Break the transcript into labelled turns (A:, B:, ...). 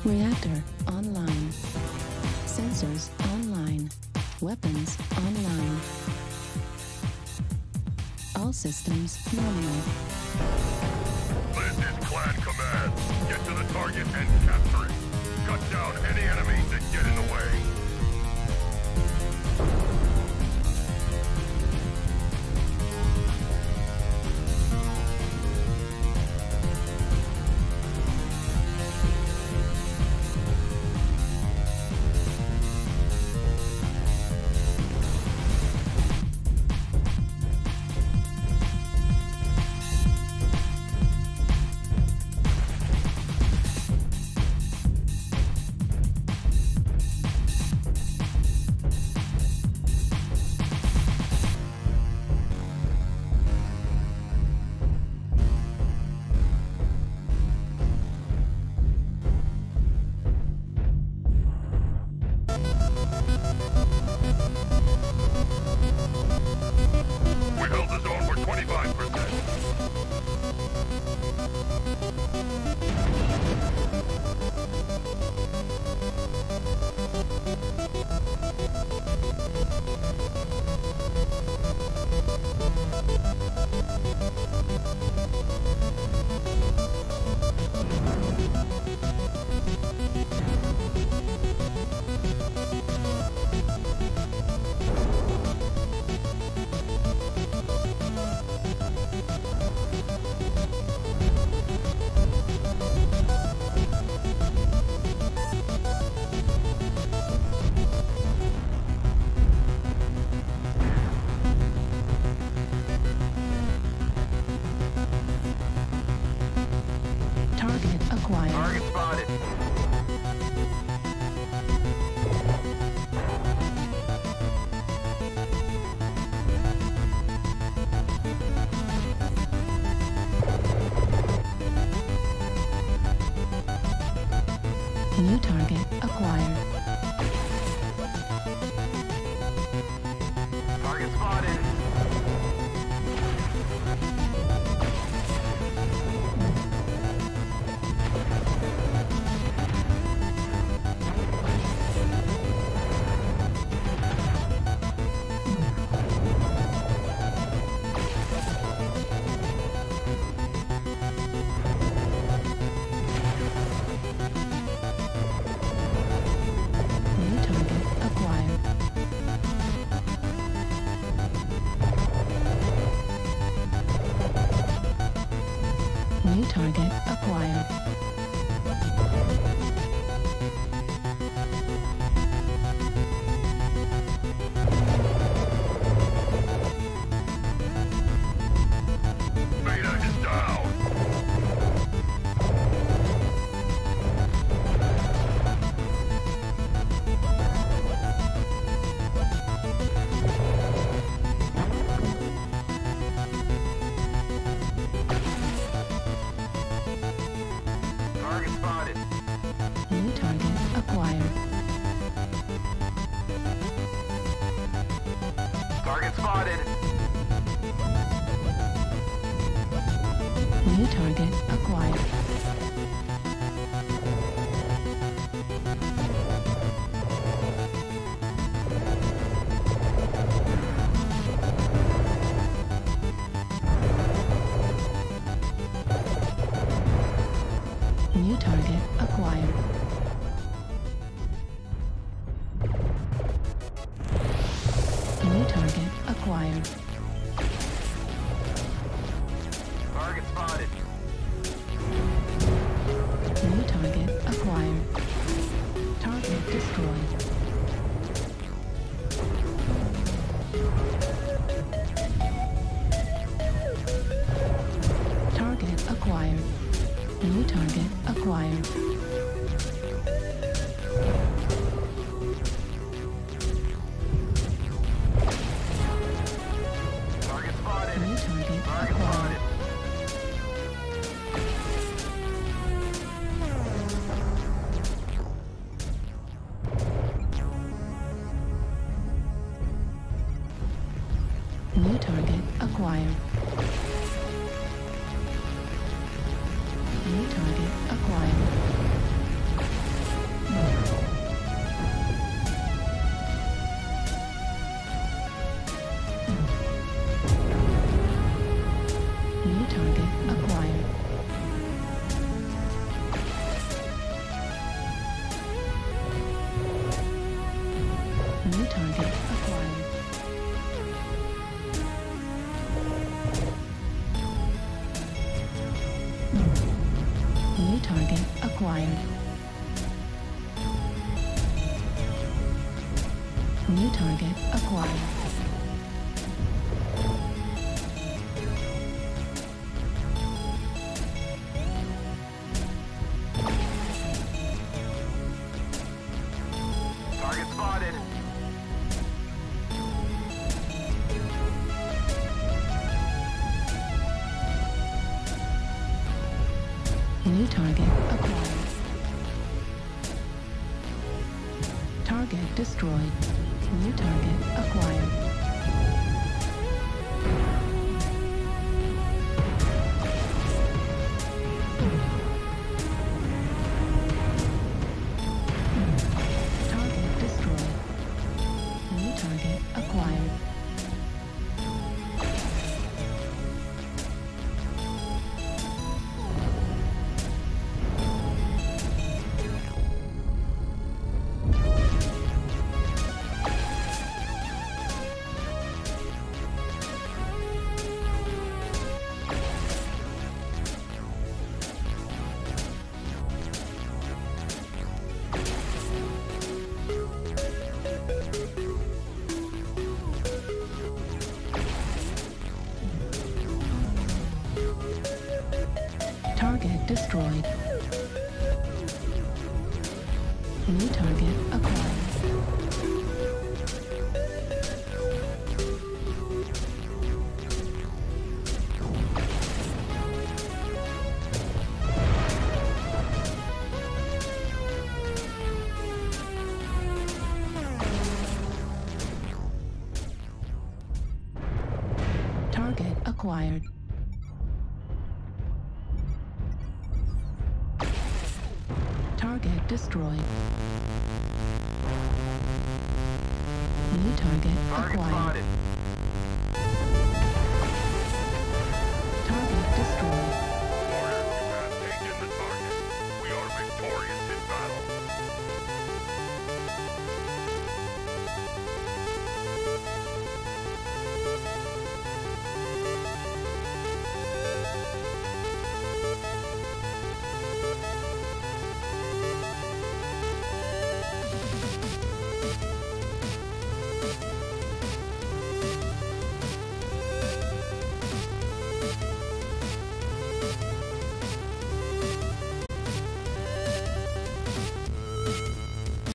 A: Reactor online. Sensors online. Weapons online. All systems nominal.
B: This is Clan Command. Get to the target and capture it. Cut down any enemies that get in the way.
C: Target spotted.
A: New target acquired.
C: Target spotted.
A: New target acquired.
B: Beta is down.
C: Target spotted.
A: New target acquired.
C: Target spotted.
A: New target acquired. New target acquired. New target acquired.
C: Target spotted.
A: New target acquired. Target destroyed. Target acquired. New target acquired.
C: Target spotted.
A: New target
C: Target
A: acquired.
C: spotted.
A: New target acquired. New target acquired. acquired. New target acquired.
C: Target spotted.
A: New target acquired. Target destroyed. New target acquired. Target destroyed. New target acquired. Target destroyed. New target acquired. Target acquired. Target destroyed. New target
C: Target
A: acquired.
C: spotted.
A: Target destroyed.